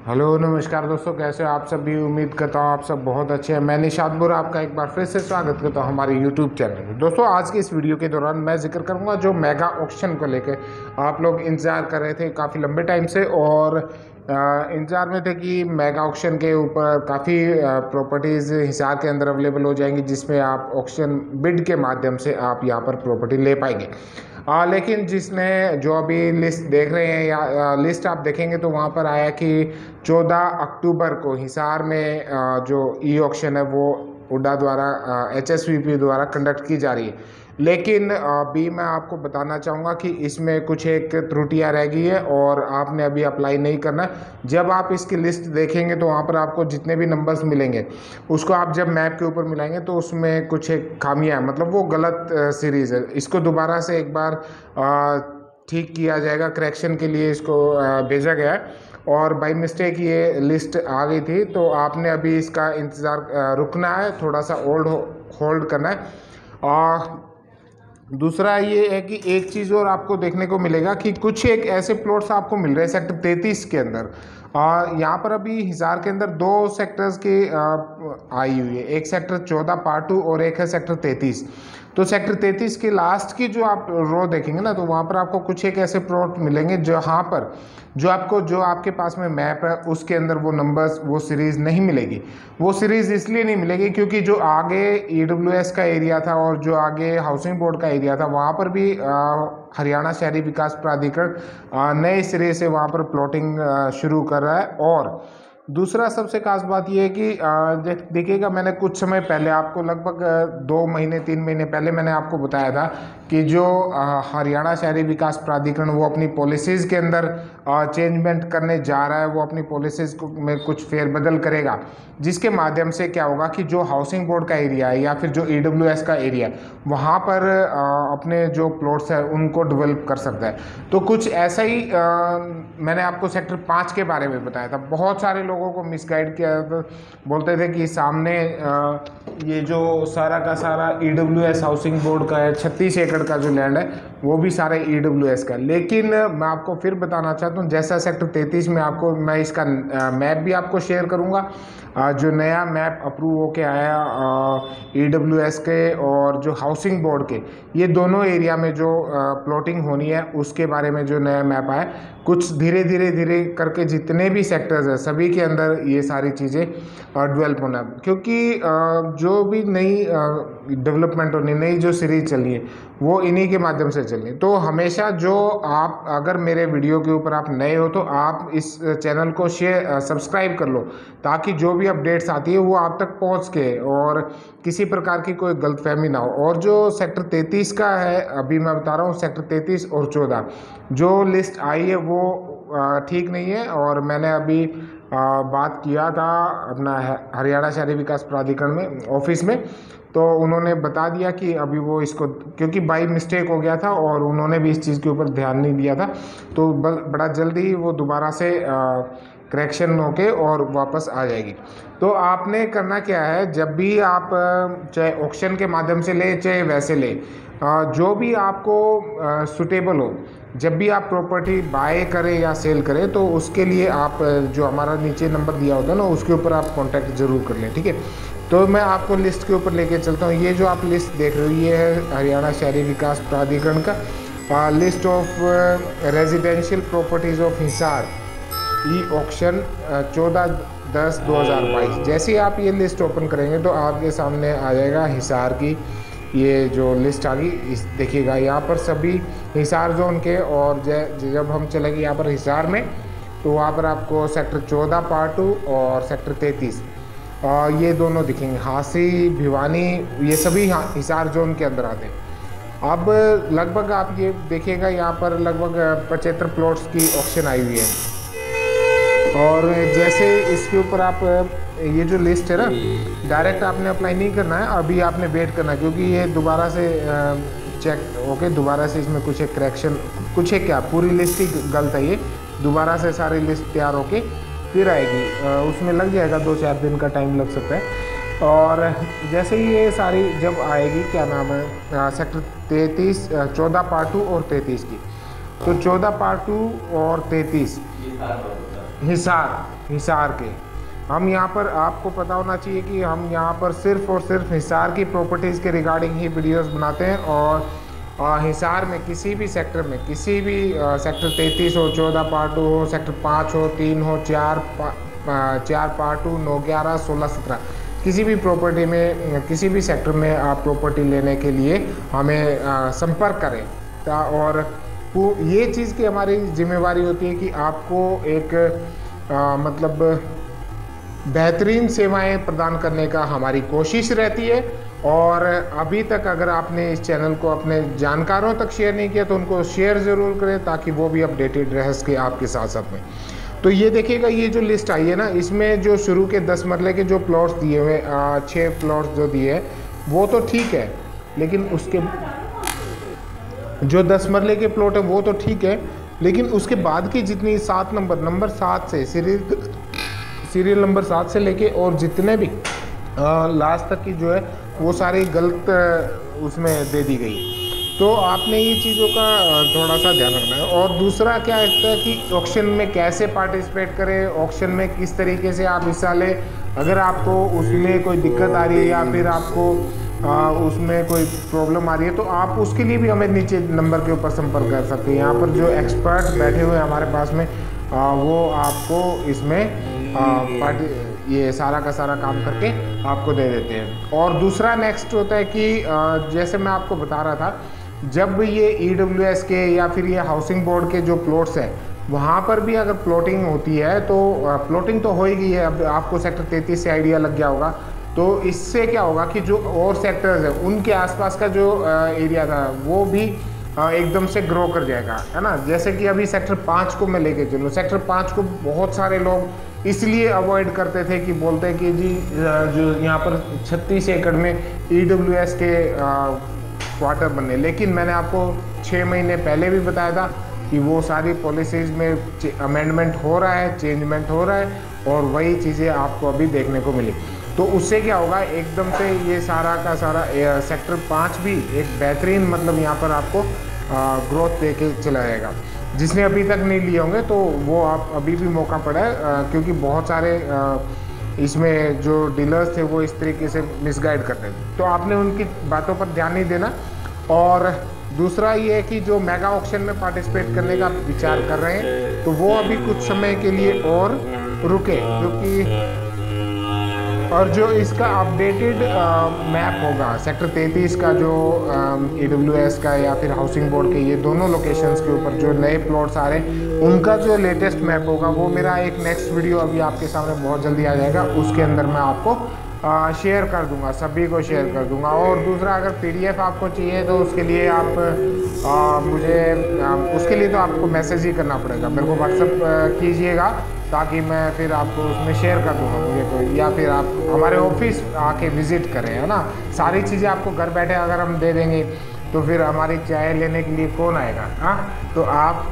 Hello नमस्कार दोस्तों, कैसे हो आप सब भी। उम्मीद करता हूँ आप सब बहुत अच्छे हैं। मैं निशाद बुरा आपका एक बार फिर से स्वागत करता हूँ हमारे यूट्यूब चैनल में। दोस्तों आज की इस वीडियो के दौरान मैं जिक्र करूँगा जो मेगा ऑक्शन को लेकर आप लोग इंतज़ार कर रहे थे काफ़ी लंबे टाइम से, और इंतज़ार में थे कि मेगा ऑक्शन के ऊपर काफ़ी प्रॉपर्टीज़ हिसार के अंदर अवेलेबल हो जाएंगी, जिसमें आप ऑक्शन बिड के माध्यम से आप यहाँ पर प्रॉपर्टी ले पाएंगे। लेकिन जिसने जो अभी लिस्ट देख रहे हैं या लिस्ट आप देखेंगे तो वहाँ पर आया कि 14 अक्टूबर को हिसार में जो ई ऑक्शन है वो हुड्डा द्वारा HSVP द्वारा कंडक्ट की जा रही है। लेकिन अभी मैं आपको बताना चाहूँगा कि इसमें कुछ एक त्रुटियां रह गई है और आपने अभी अप्लाई नहीं करना। जब आप इसकी लिस्ट देखेंगे तो वहाँ पर आपको जितने भी नंबर्स मिलेंगे उसको आप जब मैप के ऊपर मिलाएंगे तो उसमें कुछ एक खामियां हैं, मतलब वो गलत सीरीज़ है। इसको दोबारा से एक बार ठीक किया जाएगा, करेक्शन के लिए इसको भेजा गया है। और बाई मिस्टेक ये लिस्ट आ गई थी तो आपने अभी इसका इंतज़ार रुकना है, थोड़ा सा होल्ड करना है। और दूसरा ये है कि एक चीज़ और आपको देखने को मिलेगा कि कुछ एक ऐसे प्लॉट्स आपको मिल रहे हैं सेक्टर 33 के अंदर। यहाँ पर अभी हिसार के अंदर दो सेक्टर्स की आई हुई है, एक सेक्टर 14 पार्ट 2 और एक है सेक्टर 33। तो सेक्टर 33 के लास्ट की जो आप रो देखेंगे ना तो वहाँ पर आपको कुछ एक ऐसे प्लॉट मिलेंगे जहाँ पर जो आपके पास में मैप है उसके अंदर वो नंबर्स वो सीरीज़ नहीं मिलेगी। वो सीरीज़ इसलिए नहीं मिलेगी क्योंकि जो आगे EWS का एरिया था और जो आगे हाउसिंग बोर्ड का एरिया था वहाँ पर भी हरियाणा शहरी विकास प्राधिकरण नए सिरे से वहाँ पर प्लॉटिंग शुरू कर रहा है। और दूसरा सबसे खास बात यह है कि देखिएगा, मैंने कुछ समय पहले आपको लगभग 2 महीने 3 महीने पहले मैंने आपको बताया था कि जो हरियाणा शहरी विकास प्राधिकरण वो अपनी पॉलिसीज़ के अंदर चेंजमेंट करने जा रहा है। वो अपनी पॉलिसीज़ में कुछ फेरबदल करेगा, जिसके माध्यम से क्या होगा कि जो हाउसिंग बोर्ड का एरिया है या फिर जो EWS का एरिया है वहाँ पर अपने जो प्लॉट्स है उनको डेवलप कर सकता है। तो कुछ ऐसा ही मैंने आपको सेक्टर 5 के बारे में बताया था। बहुत सारे लोगों को मिसगाइड किया था, बोलते थे कि सामने ये जो सारा का सारा EWS हाउसिंग बोर्ड का है, 36 एकड़ का जो लैंड है वो भी सारा EWS का। लेकिन मैं आपको फिर बताना चाहता हूँ, जैसा सेक्टर 33 में आपको मैं इसका मैप भी आपको शेयर करूँगा, जो नया मैप अप्रूव होके आया EWS के और जो हाउसिंग बोर्ड के, ये दोनों एरिया में जो प्लॉटिंग होनी है उसके बारे में जो नया मैप आया। कुछ धीरे धीरे करके जितने भी सेक्टर्स हैं सभी के अंदर ये सारी चीज़ें डेवलप होना है, क्योंकि जो भी नई डेवलपमेंट होनी, नई जो सीरीज चली है वो इन्हीं के माध्यम से चलनी है। तो हमेशा जो आप अगर मेरे वीडियो के ऊपर आप नए हो तो आप इस चैनल को सब्सक्राइब कर लो, ताकि जो भी अपडेट्स आती है वो आप तक पहुंच के और किसी प्रकार की कोई गलतफहमी ना हो। और जो सेक्टर 33 का है अभी मैं बता रहा हूँ, सेक्टर 33 और 14 जो लिस्ट आई है वो ठीक नहीं है। और मैंने अभी बात किया था अपना हरियाणा शहरी विकास प्राधिकरण में ऑफिस में, तो उन्होंने बता दिया कि अभी वो इसको, क्योंकि बाई मिस्टेक हो गया था और उन्होंने भी इस चीज़ के ऊपर ध्यान नहीं दिया था, तो बड़ा जल्दी ही वो दोबारा से करेक्शन होके और वापस आ जाएगी। तो आपने करना क्या है, जब भी आप चाहे ऑक्शन के माध्यम से ले चाहे वैसे ले, जो भी आपको सुटेबल हो, जब भी आप प्रॉपर्टी बाय करें या सेल करें तो उसके लिए आप जो हमारा नीचे नंबर दिया होता है ना उसके ऊपर आप कांटेक्ट ज़रूर कर लें, ठीक है। तो मैं आपको लिस्ट के ऊपर लेके चलता हूँ। ये जो आप लिस्ट देख रहे हो ये है हरियाणा शहरी विकास प्राधिकरण का list of residential properties of Hisar e auction 14/10/2022। जैसे ही आप ये लिस्ट ओपन करेंगे तो आपके सामने आ जाएगा हिसार की ये जो लिस्ट आ गई। इस देखिएगा यहाँ पर सभी हिसार जोन के, और जब हम चलेंगे यहाँ पर हिसार में तो वहाँ पर आपको सेक्टर 14 पार्ट 2 और सेक्टर 33 ये दोनों दिखेंगे। हांसी, भिवानी, ये सभी हिसार जोन के अंदर आते हैं। अब लगभग आप ये देखिएगा यहाँ पर लगभग 75 प्लॉट्स की ऑक्शन आई हुई है। और जैसे इसके ऊपर आप ये जो लिस्ट है ना, डायरेक्ट आपने अप्लाई नहीं करना है, अभी आपने वेट करना है, क्योंकि ये दोबारा से चेक होके दोबारा से इसमें कुछ एक करेक्शन, कुछ एक क्या पूरी लिस्ट ही गलत है, ये दोबारा से सारी लिस्ट तैयार होके फिर आएगी। उसमें लग जाएगा 2-4 दिन का टाइम लग सकता है। और जैसे ही ये सारी जब आएगी, क्या नाम है, सेक्टर 33 14 पार्ट 2 और 33 की, तो 14 पार्ट 2 और 33 हिसार के। हम यहाँ पर, आपको पता होना चाहिए कि हम यहाँ पर सिर्फ और सिर्फ हिसार की प्रॉपर्टीज़ के रिगार्डिंग ही वीडियोस बनाते हैं। और हिसार में किसी भी सेक्टर में, किसी भी सेक्टर 33 हो, 14 पार्ट 2 हो, सेक्टर 5 हो, 3 हो, 4 पार्ट 2, 9, 11, 16, 17, किसी भी प्रॉपर्टी में, किसी भी सेक्टर में आप प्रॉपर्टी लेने के लिए हमें संपर्क करें। और ये चीज़ की हमारी जिम्मेवारी होती है कि आपको एक मतलब बेहतरीन सेवाएं प्रदान करने का हमारी कोशिश रहती है। और अभी तक अगर आपने इस चैनल को अपने जानकारों तक शेयर नहीं किया तो उनको शेयर ज़रूर करें, ताकि वो भी अपडेटेड रह सके आपके साथ साथ में। तो ये देखिएगा, ये जो लिस्ट आई है ना, इसमें जो शुरू के 10 मरले के जो प्लॉट्स दिए हुए, 6 प्लॉट्स जो दिए हैं वो तो ठीक है, लेकिन उसके जो 10 मरले के प्लॉट है वो तो ठीक है, लेकिन उसके बाद की जितनी 7 नंबर 7 से सीरियल नंबर 7 से लेके और जितने भी लास्ट तक की जो है वो सारी गलत उसमें दे दी गई। तो आपने ये चीज़ों का थोड़ा सा ध्यान रखना है। और दूसरा क्या है कि ऑक्शन में कैसे पार्टिसिपेट करें, ऑक्शन में किस तरीके से आप हिस्सा लें। अगर आपको उसमें कोई दिक्कत आ रही है या फिर आपको उसमें कोई प्रॉब्लम आ रही है, तो आप उसके लिए भी हमें नीचे नंबर के ऊपर संपर्क कर सकते हैं। यहाँ पर जो एक्सपर्ट बैठे हुए हैं हमारे पास में, वो आपको इसमें ये सारा का सारा काम करके आपको दे देते हैं। और दूसरा नेक्स्ट होता है कि जैसे मैं आपको बता रहा था, जब ये EWS के या फिर ये हाउसिंग बोर्ड के जो प्लॉट्स हैं वहाँ पर भी अगर प्लॉटिंग होती है, तो प्लॉटिंग तो हो ही गई है, अब आपको सेक्टर 33 से आइडिया लग गया होगा। तो इससे क्या होगा कि जो और सेक्टर्स हैं उनके आसपास का जो एरिया था वो भी एकदम से ग्रो कर जाएगा, है ना। जैसे कि अभी सेक्टर 5 को मैं लेके चलूँ, सेक्टर 5 को बहुत सारे लोग इसलिए अवॉइड करते थे कि बोलते हैं कि जी जो यहाँ पर 36 एकड़ में EWS के क्वार्टर बनने, लेकिन मैंने आपको 6 महीने पहले भी बताया था कि वो सारी पॉलिसीज़ में अमेंडमेंट हो रहा है, चेंजमेंट हो रहा है, और वही चीज़ें आपको अभी देखने को मिली। तो उससे क्या होगा, एकदम से ये सारा का सारा सेक्टर 5 भी एक बेहतरीन, मतलब यहाँ पर आपको ग्रोथ दे के चला जाएगा। जिसने अभी तक नहीं लिए होंगे तो वो आप अभी भी मौका पड़ा है, क्योंकि बहुत सारे इसमें जो डीलर्स थे वो इस तरीके से मिसगाइड करते थे, तो आपने उनकी बातों पर ध्यान नहीं देना। और दूसरा ये है कि जो मेगा ऑक्शन में पार्टिसिपेट करने का विचार कर रहे हैं, तो वो अभी कुछ समय के लिए और रुके, क्योंकि और जो इसका अपडेटेड मैप होगा सेक्टर 33 का, जो EWS का या फिर हाउसिंग बोर्ड के, ये दोनों लोकेशंस के ऊपर जो नए प्लॉट्स आ रहे हैं उनका जो लेटेस्ट मैप होगा, वो मेरा एक नेक्स्ट वीडियो अभी आपके सामने बहुत जल्दी आ जाएगा। उसके अंदर मैं आपको शेयर कर दूंगा, सभी को शेयर कर दूंगा। और दूसरा, अगर PDF आपको चाहिए तो उसके लिए आप उसके लिए तो आपको मैसेज ही करना पड़ेगा, मेरे को व्हाट्सअप कीजिएगा, ताकि मैं फिर आपको उसमें शेयर कर दूँगा मुझे कोई, या फिर आप हमारे ऑफिस आके विज़िट करें, है ना। सारी चीज़ें आपको घर बैठे अगर हम दे देंगे तो फिर हमारी चाय लेने के लिए कौन आएगा। हाँ, तो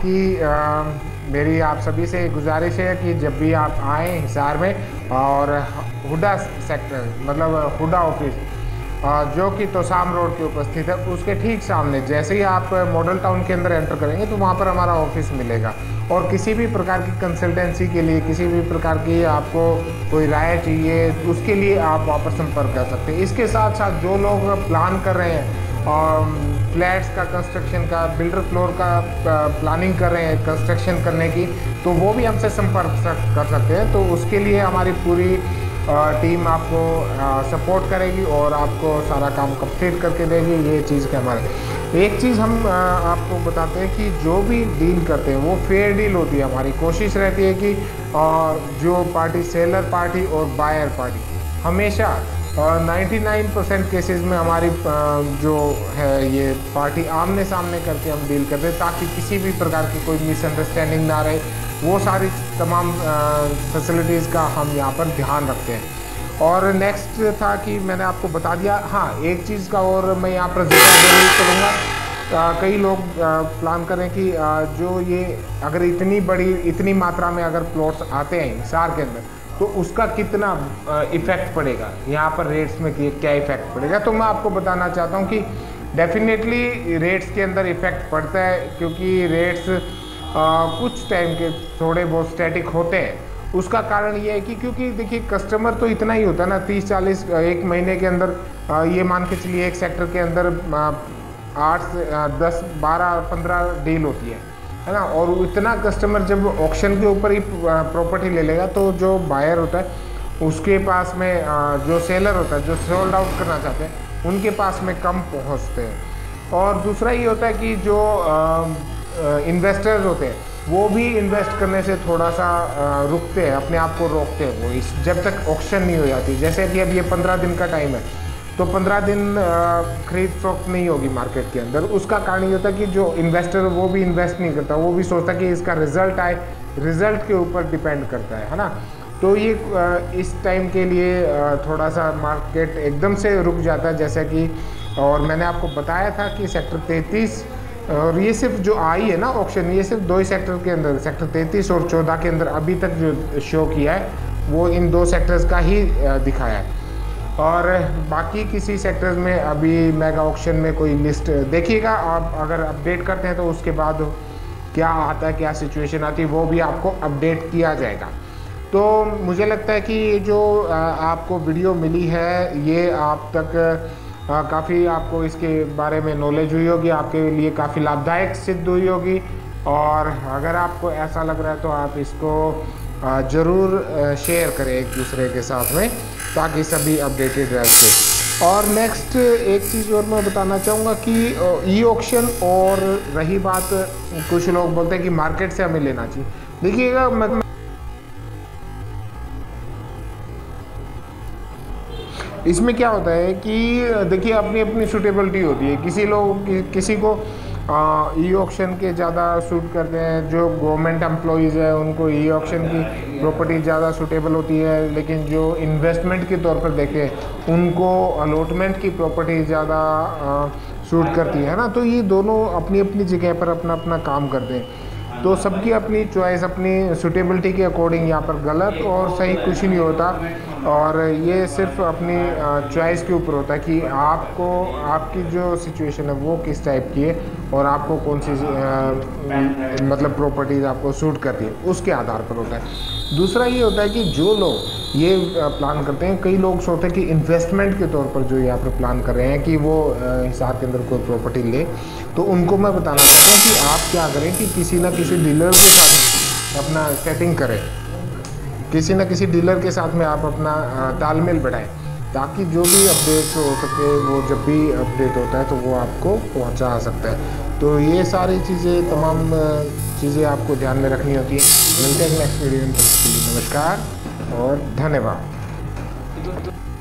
मेरी आप सभी से गुजारिश है कि जब भी आप आएँ हिसार में, और हुडा सेक्टर, मतलब हुडा ऑफिस जो कि तोसाम रोड के उपस्थित है, उसके ठीक सामने जैसे ही आप मॉडल टाउन के अंदर एंटर करेंगे तो वहाँ पर हमारा ऑफिस मिलेगा। और किसी भी प्रकार की कंसल्टेंसी के लिए, किसी भी प्रकार की आपको कोई राय चाहिए, उसके लिए आप वहाँ पर संपर्क कर सकते हैं। इसके साथ साथ जो लोग प्लान कर रहे हैं फ्लैट्स का कंस्ट्रक्शन का, बिल्डर फ्लोर का प्लानिंग कर रहे हैं कंस्ट्रक्शन करने की, तो वो भी हमसे संपर्क कर सकते हैं। तो उसके लिए हमारी पूरी टीम आपको सपोर्ट करेगी और आपको सारा काम कंप्लीट करके देगी। ये चीज़ के हमारे एक चीज़ हम आपको बताते हैं कि जो भी डील करते हैं वो फेयर डील होती है। हमारी कोशिश रहती है कि जो पार्टी, सेलर पार्टी और बायर पार्टी, हमेशा 99% केसेस में हमारी जो है ये पार्टी आमने सामने करके हम डील करते हैं, ताकि किसी भी प्रकार की कोई मिसअंडरस्टैंडिंग ना रहे। वो सारी तमाम फैसिलिटीज़ का हम यहाँ पर ध्यान रखते हैं। और नेक्स्ट था कि मैंने आपको बता दिया, हाँ एक चीज़ का और मैं यहाँ पर जिक्र जरूर करूँगा। कई लोग प्लान करें कि जो ये अगर इतनी मात्रा में अगर प्लॉट्स आते हैं हिसार के अंदर, तो उसका कितना इफ़ेक्ट पड़ेगा, यहाँ पर रेट्स में क्या इफ़ेक्ट पड़ेगा। तो मैं आपको बताना चाहता हूँ कि डेफिनेटली रेट्स के अंदर इफ़ेक्ट पड़ता है, क्योंकि रेट्स कुछ टाइम के थोड़े बहुत स्टैटिक होते हैं, उसका कारण ये है कि क्योंकि देखिए कस्टमर तो इतना ही होता है ना, 30-40 एक महीने के अंदर ये मान के चलिए एक सेक्टर के अंदर 8 से 10 12 15 डील होती है ना। और इतना कस्टमर जब ऑक्शन के ऊपर ही प्रॉपर्टी ले लेगा तो जो बायर होता है उसके पास में जो सेलर होता है, जो सोल्ड आउट करना चाहते हैं, उनके पास में कम पहुंचते हैं। और दूसरा ये होता है कि जो इन्वेस्टर्स होते हैं वो भी इन्वेस्ट करने से थोड़ा सा रुकते हैं, अपने आप को रोकते हैं वो इस जब तक ऑक्शन नहीं हो जाती। जैसे कि अब ये 15 दिन का टाइम है तो 15 दिन खरीद फरोख्त नहीं होगी मार्केट के अंदर। उसका कारण ये होता है कि जो इन्वेस्टर वो भी इन्वेस्ट नहीं करता, वो भी सोचता है कि इसका रिजल्ट आए, रिजल्ट के ऊपर डिपेंड करता है ना। तो ये इस टाइम के लिए थोड़ा सा मार्केट एकदम से रुक जाता है, जैसा कि और मैंने आपको बताया था कि सेक्टर 33 और ये सिर्फ जो आई है ना ऑक्शन, ये सिर्फ 2 ही सेक्टर के अंदर, सेक्टर 33 और 14 के अंदर अभी तक जो शो किया है वो इन 2 सेक्टर्स का ही दिखाया है। और बाकी किसी सेक्टर्स में अभी मेगा ऑक्शन में कोई लिस्ट देखिएगा आप, अगर अपडेट करते हैं तो उसके बाद क्या आता है, क्या सिचुएशन आती है, वो भी आपको अपडेट किया जाएगा। तो मुझे लगता है कि ये जो आपको वीडियो मिली है ये आप तक काफ़ी आपको इसके बारे में नॉलेज हुई होगी, आपके लिए काफ़ी लाभदायक सिद्ध हुई होगी। और अगर आपको ऐसा लग रहा है तो आप इसको ज़रूर शेयर करें एक दूसरे के साथ में, ताकि सभी अपडेटेड रह सकें। और नेक्स्ट एक चीज़ और मैं बताना चाहूँगा कि ई ऑक्शन, और रही बात कुछ लोग बोलते हैं कि मार्केट से हमें लेना चाहिए। देखिएगा मैं इसमें क्या होता है कि देखिए अपनी अपनी सूटेबिलिटी होती है। किसी को ई ऑक्शन के ज़्यादा सूट करते हैं, जो गवर्नमेंट एम्प्लॉयज़ है उनको ई ऑक्शन की प्रॉपर्टी ज़्यादा सूटेबल होती है, लेकिन जो इन्वेस्टमेंट के तौर पर देखें उनको अलॉटमेंट की प्रॉपर्टी ज़्यादा सूट करती है ना। तो ये दोनों अपनी अपनी जगह पर अपना अपना काम करते हैं। तो सबकी अपनी चॉइस, अपनी सूटेबिलिटी के अकॉर्डिंग यहाँ पर गलत और सही कुछ नहीं होता। और ये सिर्फ अपनी चॉइस के ऊपर होता है कि आपको आपकी जो सिचुएशन है वो किस टाइप की है और आपको कौन सी मतलब प्रॉपर्टीज़ आपको सूट करती है, उसके आधार पर होता है। दूसरा ये होता है कि जो लोग ये प्लान करते हैं, कई लोग सोचते हैं कि इन्वेस्टमेंट के तौर पर जो यहाँ पर प्लान कर रहे हैं कि वो हिसाब के अंदर कोई प्रॉपर्टी ले, तो उनको मैं बताना चाहता हूँ कि आप क्या करें कि किसी ना किसी डीलर के साथ अपना सेटिंग करें, किसी न किसी डीलर के साथ में आप अपना तालमेल बढ़ाएं, ताकि जो भी अपडेट्स हो सके वो जब भी अपडेट होता है तो वो आपको पहुंचा सकता है। तो ये सारी चीज़ें, तमाम चीज़ें आपको ध्यान में रखनी होती है। मिलते हैं नेक्स्ट वीडियो में, नमस्कार और धन्यवाद।